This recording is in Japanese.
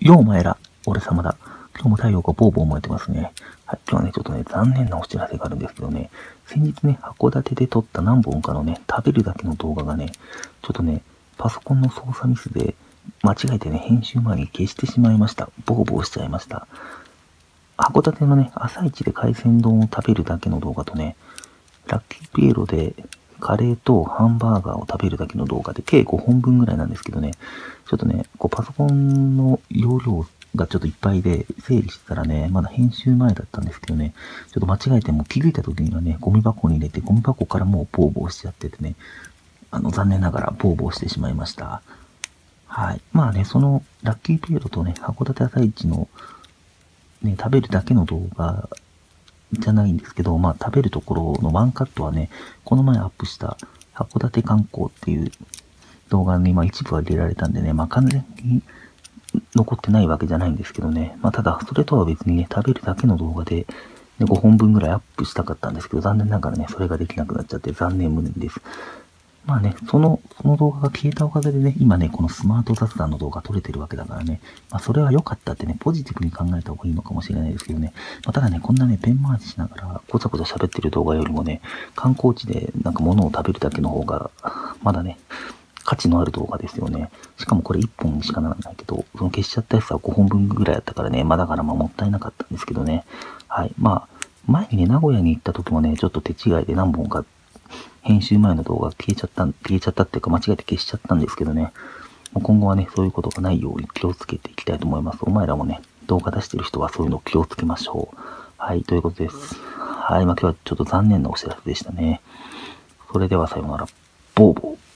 ようお前ら、俺様だ。今日も太陽がボーボー燃えてますね。はい、今日はね、ちょっとね、残念なお知らせがあるんですけどね、先日ね、函館で撮った何本かのね、食べるだけの動画がね、ちょっとね、パソコンの操作ミスで、間違えてね、編集前に消してしまいました。ボーボーしちゃいました。函館のね、朝市で海鮮丼を食べるだけの動画とね、ラッキーピエロでカレーとハンバーガーを食べるだけの動画で計5本分ぐらいなんですけどね、ちょっとね、こうパソコンの容量がちょっといっぱいで整理してたらね、まだ編集前だったんですけどね、ちょっと間違えても気づいた時にはね、ゴミ箱に入れてゴミ箱からもうボーボーしちゃっててね、残念ながらボーボーしてしまいました。はい。まあね、そのラッキーピエロとね、函館朝市のね、食べるだけの動画じゃないんですけど、まあ食べるところのワンカットはね、この前アップした函館観光っていう動画に、まあ一部は入れられたんでね、まあ完全に残ってないわけじゃないんですけどね、まあただそれとは別にね、食べるだけの動画で、ね、5本分ぐらいアップしたかったんですけど、残念ながらね、それができなくなっちゃって残念無念です。まあね、その動画が消えたおかげでね、今ね、このスマート雑談の動画撮れてるわけだからね、まあそれは良かったってね、ポジティブに考えた方がいいのかもしれないですけどね、まあただね、こんなね、ペン回ししながら、ごちゃごちゃ喋ってる動画よりもね、観光地でなんか物を食べるだけの方が、まだね、価値のある動画ですよね。しかもこれ1本にしかならないけど、その消しちゃったやつは5本分ぐらいやったからね、まあだからまあもったいなかったんですけどね。はい。まあ、前にね、名古屋に行った時もね、ちょっと手違いで何本か編集前の動画消えちゃったっていうか間違えて消しちゃったんですけどね。今後はね、そういうことがないように気をつけていきたいと思います。お前らもね、動画出してる人はそういうの気をつけましょう。はい、ということです。はい、まあ今日はちょっと残念なお知らせでしたね。それではさようなら。ボーボー。